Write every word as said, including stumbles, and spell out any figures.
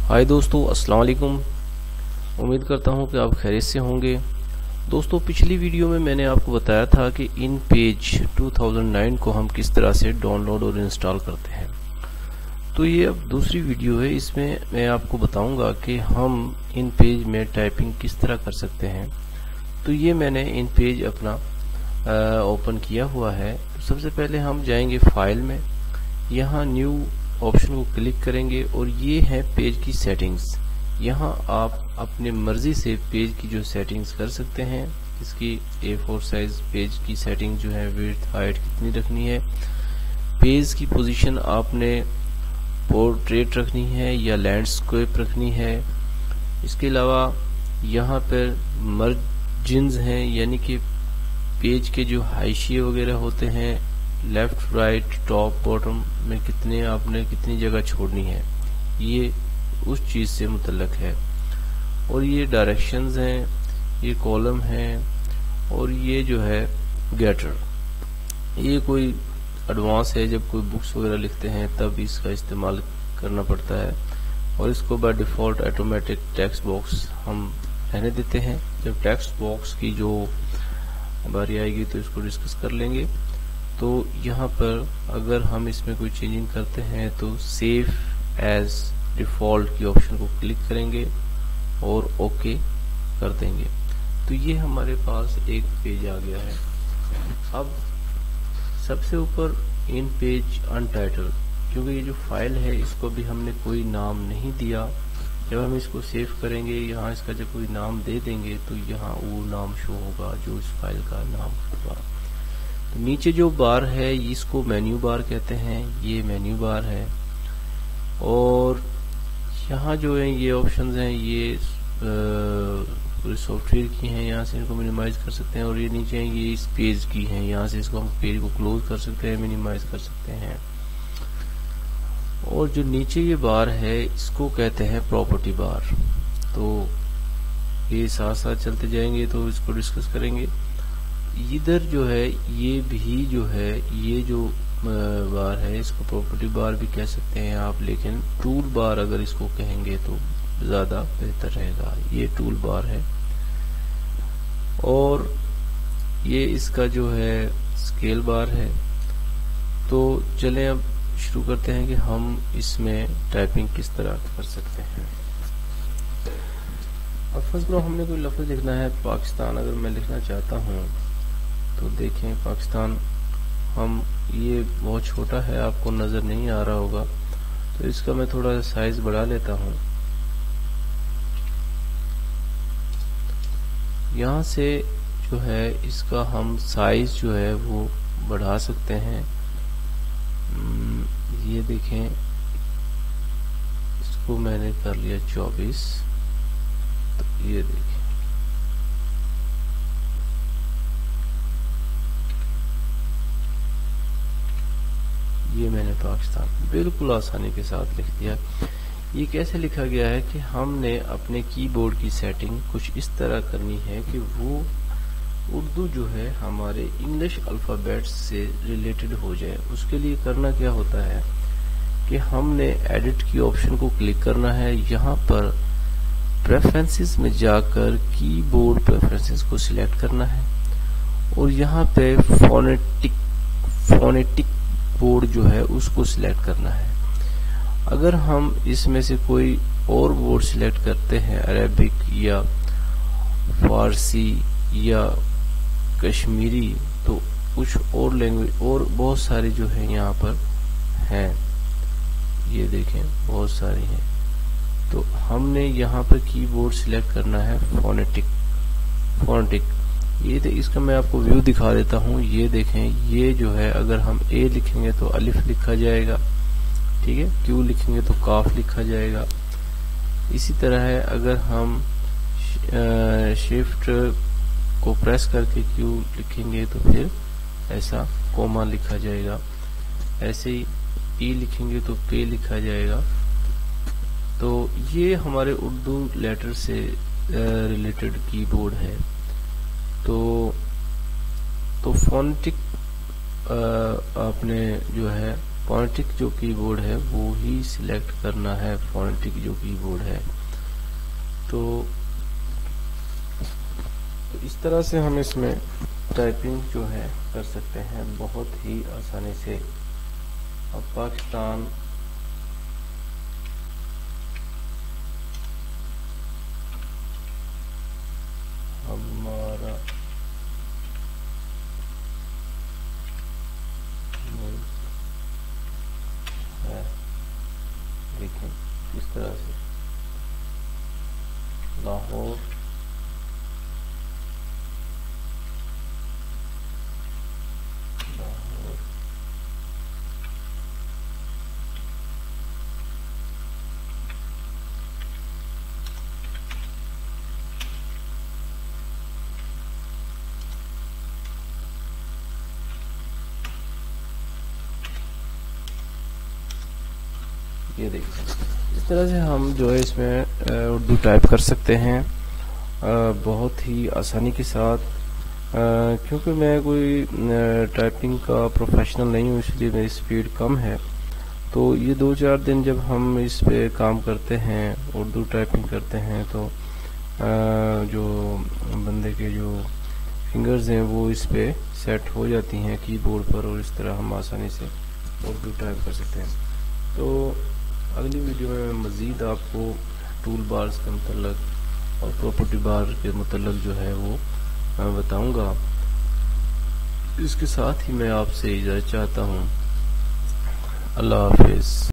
हाय दोस्तों, अस्सलाम वालेकुम। उम्मीद करता हूँ कि आप खैरियत से होंगे। दोस्तों, पिछली वीडियो में मैंने आपको बताया था कि इन पेज दो हज़ार नौ को हम किस तरह से डाउनलोड और इंस्टॉल करते हैं। तो ये अब दूसरी वीडियो है, इसमें मैं आपको बताऊंगा कि हम इन पेज में टाइपिंग किस तरह कर सकते हैं। तो ये मैंने इन पेज अपना आ, ओपन किया हुआ है। तो सबसे पहले हम जाएंगे फाइल में, यहाँ न्यू ऑप्शन को क्लिक करेंगे और ये है पेज की सेटिंग्स। यहाँ आप अपने मर्जी से पेज की जो सेटिंग्स कर सकते हैं। इसकी ए फोर साइज पेज की सेटिंग जो है, विड्थ हाइट कितनी रखनी है, पेज की पोजीशन आपने पोर्ट्रेट रखनी है या लैंडस्केप रखनी है। इसके अलावा यहाँ पर मर्जिन्स हैं, यानी कि पेज के जो हाशिए वगैरह होते हैं, लेफ्ट राइट टॉप बॉटम में कितने आपने कितनी जगह छोड़नी है, ये उस चीज से मुतल्लक है। और ये डायरेक्शंस हैं, ये कॉलम है और ये जो है गेटर, ये कोई एडवांस है। जब कोई बुक्स वगैरह लिखते हैं तब इसका इस्तेमाल करना पड़ता है। और इसको by default automatic text box हम रहने देते हैं। जब टेक्स्ट बॉक्स की जो बारी आएगी तो इसको डिस्कस कर लेंगे। तो यहाँ पर अगर हम इसमें कोई चेंजिंग करते हैं तो सेव एज डिफॉल्ट की ऑप्शन को क्लिक करेंगे और ओके कर देंगे। तो ये हमारे पास एक पेज आ गया है। अब सबसे ऊपर इन पेज अनटाइटल्ड, क्योंकि ये जो फाइल है इसको भी हमने कोई नाम नहीं दिया। जब हम इसको सेव करेंगे, यहाँ इसका जब कोई नाम दे देंगे तो यहाँ वो नाम शो होगा जो इस फाइल का नाम होगा। तो नीचे जो बार है इसको मेन्यू बार कहते हैं, ये मेन्यू बार है। और यहाँ जो है ये ऑप्शंस हैं, ये पूरे सॉफ्टवेयर की हैं, यहाँ से इनको मिनिमाइज कर सकते हैं। और ये नीचे हैं, ये इस पेज की हैं, यहाँ से इसको हम पेज को क्लोज कर सकते हैं, मिनिमाइज कर सकते हैं। और जो नीचे ये बार है इसको कहते हैं प्रॉपर्टी बार। तो ये साथ साथ चलते जाएंगे तो इसको डिस्कस करेंगे। इधर जो है ये भी जो है, ये जो बार है इसको प्रॉपर्टी बार भी कह सकते हैं आप, लेकिन टूल बार अगर इसको कहेंगे तो ज्यादा बेहतर रहेगा। ये टूल बार है। और ये इसका जो है स्केल बार है। तो चलें अब शुरू करते हैं कि हम इसमें टाइपिंग किस तरह कर सकते हैं। अब फर्स्ट बार हमने कोई लफ्ज लिखना है, पाकिस्तान अगर मैं लिखना चाहता हूँ तो देखें पाकिस्तान, हम ये बहुत छोटा है, आपको नजर नहीं आ रहा होगा, तो इसका मैं थोड़ा सा साइज बढ़ा लेता हूँ। यहाँ से जो है इसका हम साइज जो है वो बढ़ा सकते हैं। ये देखें, इसको मैंने कर लिया चौबीस। तो ये देखें, ये मैंने पाकिस्तान बिल्कुल आसानी के साथ लिख दिया। ये कैसे लिखा गया है कि हमने अपने कीबोर्ड की सेटिंग कुछ इस तरह करनी है कि वो उर्दू जो है हमारे इंग्लिश अल्फ़ाबेट्स से रिलेटेड हो जाए। उसके लिए करना क्या होता है कि हमने एडिट की ऑप्शन को क्लिक करना है। यहाँ पर प्रेफरेंसेस में जाकर कीबोर्ड प्रेफरेंसेस को सिलेक्ट करना है और यहाँ पे फोनेटिक फोनेटिक बोर्ड जो है उसको सिलेक्ट करना है। अगर हम इसमें से कोई और बोर्ड सिलेक्ट करते हैं, अरेबिक या फारसी या कश्मीरी, तो कुछ और लैंग्वेज और बहुत सारी जो है यहाँ पर हैं, ये देखें बहुत सारी हैं। तो हमने यहाँ पर कीबोर्ड सिलेक्ट करना है फोनेटिक फोनेटिक ये दे, इसका मैं आपको व्यू दिखा देता हूँ। ये देखें, ये जो है अगर हम ए लिखेंगे तो अलिफ लिखा जाएगा, ठीक है। क्यू लिखेंगे तो काफ लिखा जाएगा। इसी तरह है, अगर हम शिफ्ट को प्रेस करके क्यू लिखेंगे तो फिर ऐसा कोमा लिखा जाएगा। ऐसे ही ई लिखेंगे तो पे लिखा जाएगा। तो ये हमारे उर्दू लेटर से रिलेटेड कीबोर्ड है। तो तो फोनेटिक आपने जो है फोनेटिक जो कीबोर्ड है वो ही सिलेक्ट करना है, फोनेटिक जो कीबोर्ड है। तो, तो इस तरह से हम इसमें टाइपिंग जो है कर सकते हैं बहुत ही आसानी से। अब पाकिस्तान हमारा मुल्क है, देखें इस तरह से लाहौर लाहौर ये देखिए इस तरह से हम जो है इसमें उर्दू टाइप कर सकते हैं बहुत ही आसानी के साथ। क्योंकि मैं कोई टाइपिंग का प्रोफेशनल नहीं हूँ इसलिए मेरी स्पीड कम है। तो ये दो चार दिन जब हम इस पे काम करते हैं, उर्दू टाइपिंग करते हैं, तो जो बंदे के जो फिंगर्स हैं वो इस पे सेट हो जाती हैं कीबोर्ड पर, और इस तरह हम आसानी से उर्दू टाइप कर सकते हैं। तो अगली वीडियो में मैं मज़ीद आपको टूल बार्स के मतलब और प्रॉपर्टी बार के मतलब जो है वो बताऊंगा। इसके साथ ही मैं आपसे इजाज़त चाहता हूँ। अल्लाह हाफिज़।